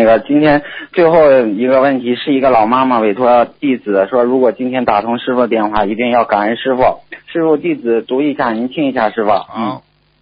今天最后一个问题是一个老妈妈委托弟子说，如果今天打通师傅的电话，一定要感恩师傅。师傅，弟子读一下，您听一下，师傅。 好。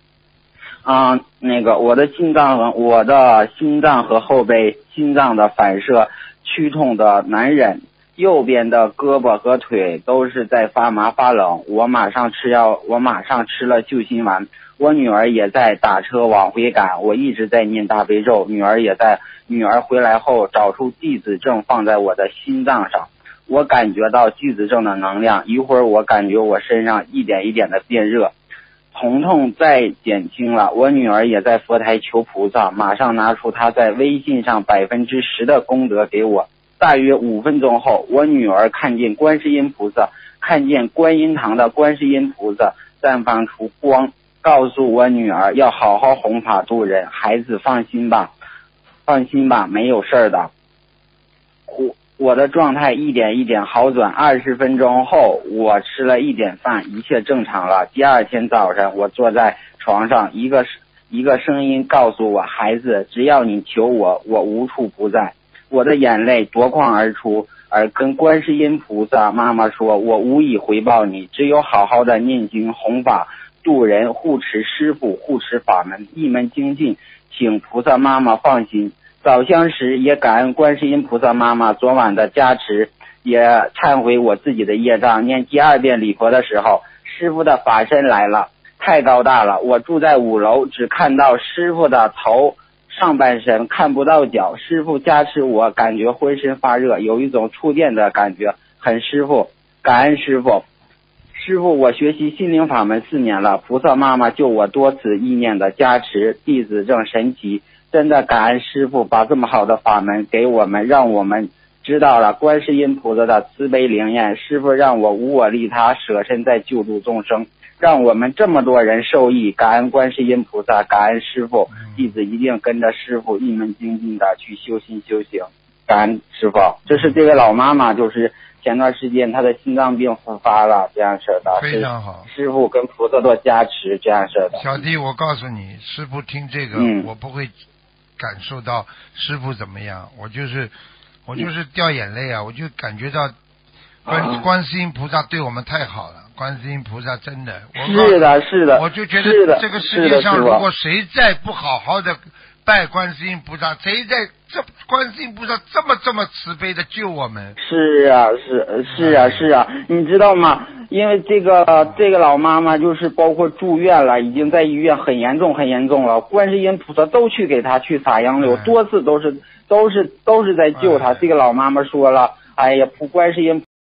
我的心脏和后背心脏的反射驱痛的难忍，右边的胳膊和腿都是在发麻发冷，我马上吃了救心丸。我女儿也在打车往回赶，我一直在念大悲咒，女儿回来后找出弟子证放在我的心脏上，我感觉到弟子证的能量，一会儿我感觉我身上一点一点的变热，疼痛再减轻了。我女儿也在佛台求菩萨，马上拿出她在微信上10%的功德给我。大约5分钟后，我女儿看见观世音菩萨，看见观音堂的观世音菩萨绽放出光，告诉我女儿要好好弘法度人，孩子放心吧，没有事的。我的状态一点一点好转，20分钟后我吃了一点饭，一切正常了。第二天早上，我坐在床上，一个声音告诉我，孩子，只要你求我，我无处不在。我的眼泪夺眶而出，而跟观世音菩萨妈妈说，我无以回报你，只有好好的念经弘法度人，护持师父，护持法门，一门精进，请菩萨妈妈放心。早香时也感恩观世音菩萨妈妈昨晚的加持，也忏悔我自己的业障。念第2遍礼佛的时候，师父的法身来了，太高大了，我住在5楼，只看到师父的头上半身，看不到脚。师父加持我，感觉浑身发热，有一种触电的感觉，很师父，感恩师父。师父，我学习心灵法门4年了，菩萨妈妈就我多次意念的加持，弟子证神奇，真的感恩师父把这么好的法门给我们，让我们知道了观世音菩萨的慈悲灵验。师父让我无我利他，舍身在救度众生，让我们这么多人受益，感恩观世音菩萨，感恩师父，弟子一定跟着师父一门精进的去修心修行，感恩师父。这是这位老妈妈，就是前段时间她的心脏病复发了，这样式的， 非常好， 师父跟菩萨多加持，这样式的。 小弟，我告诉你，师父听这个，我不会感受到师父怎么样，我就是掉眼泪啊，我就感觉到观世音菩萨对我们太好了，观世音菩萨真的，是的， 我就觉得这个世界上如果谁再不好好的拜观世音菩萨，谁在观世音菩萨这么慈悲的救我们？是啊，你知道吗？因为这个老妈妈就是包括住院了，已经在医院很严重了，观世音菩萨都去给她去撒杨柳，多次都是在救她。这个老妈妈说了，哎呀，观世音